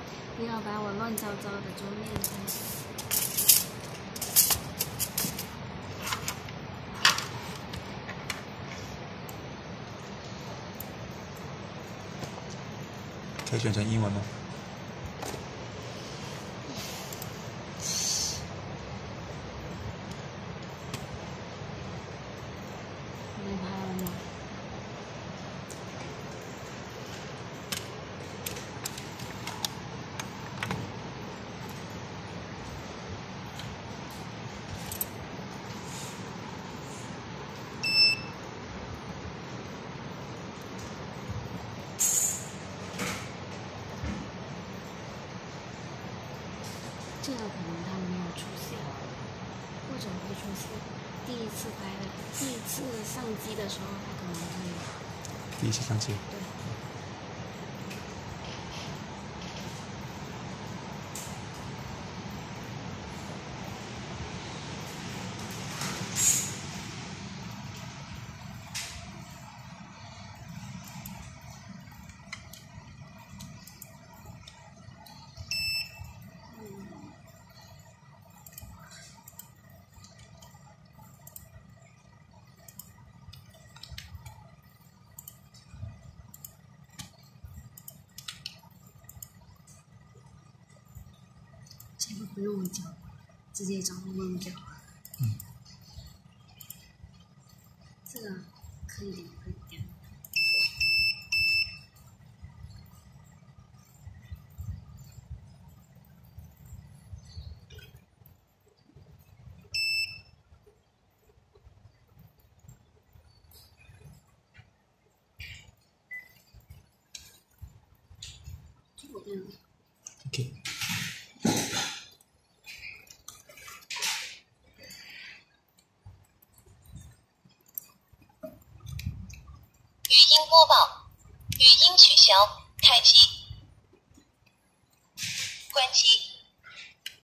不要把我乱糟糟的桌面弄死。 可以选成英文吗？ 没拍了吗？这个可能它没有出现，或者会出现。第一次上机的时候，它可能会。 第一次上机。 对。这个不用搅，直接找我们搅。这个可以点，可以点。我这样。 OK。 语音播报，语音取消，开机，关机。